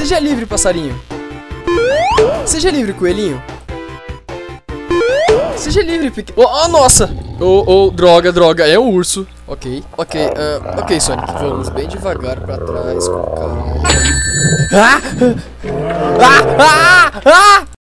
Seja livre, passarinho. Seja livre, coelhinho. Seja livre, pequeno. Oh, nossa! Droga, é um urso. Ok, Sonic, vamos bem devagar pra trás, com calma.